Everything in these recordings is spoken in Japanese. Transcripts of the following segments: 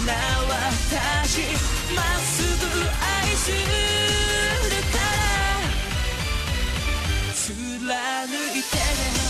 な私まっすぐ愛するから貫いてね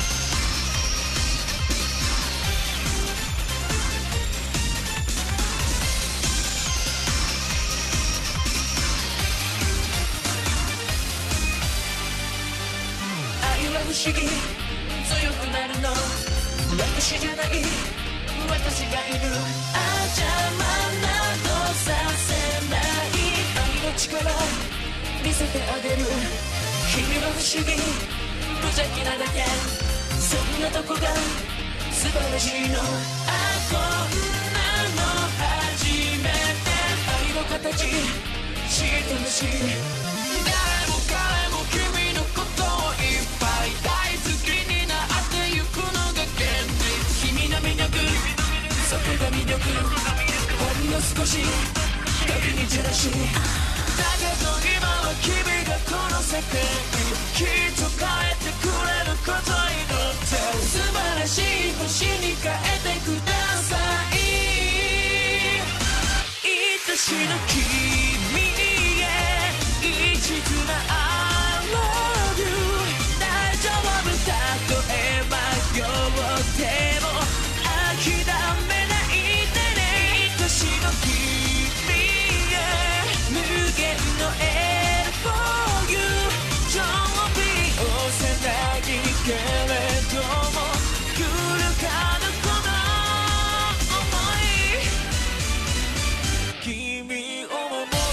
愛は不思議強くなるの私じゃない私がいる邪魔などさせない愛の力見せてあげる君は不思議無邪気なだけそんなとこが素晴らしいのこんなの初めて愛の形知ってほしい誰も彼も君のことをいっぱい大好きになってゆくのが現実君の魅力そこが魅力ほんの少し時に照らしだけど今は君がこの世界きっと変えてくれることに乗って素晴らしい星に変えてください愛しの君へ一途な I love you 大丈夫例えばよっても諦めないでね愛しの君へ無限の L for you 常備をせないけれども揺るがぬこの想い君を守る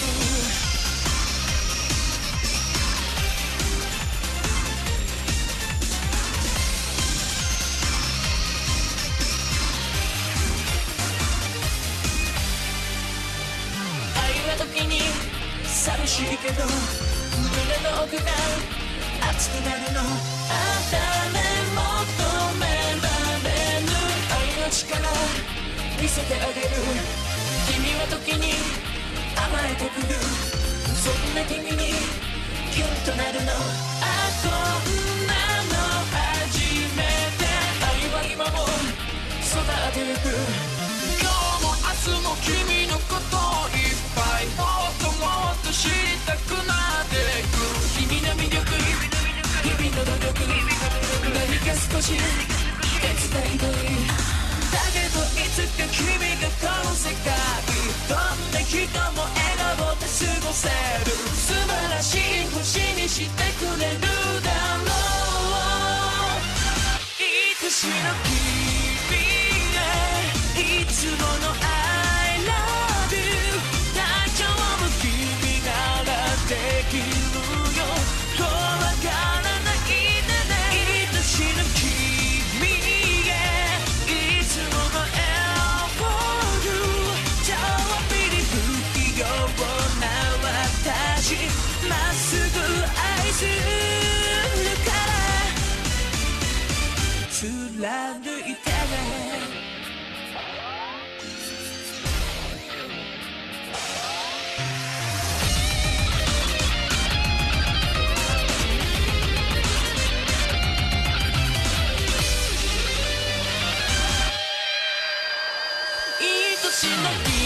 愛は時に寂しいけど胸の奥が熱くなるの誰も止められぬ愛の力見せてあげる君は時に甘えてくるそんな君にキュンとなるのこんなの初めて愛は今も育ってゆく今日も明日も君のことをいっぱいもっともっと知りたくなっていく君の魅力日々の努力何か少し手伝いたいだけどいつか君がこの世界どんな人も笑顔で過ごせる素晴らしい星にしてくれるだろう愛しの君へいつもの I love you 大丈夫君ならできるよ怖がらないでね愛しの君へいつもの L for you ちょびり不器用な私まっすぐ愛するから貫いてね愛しの君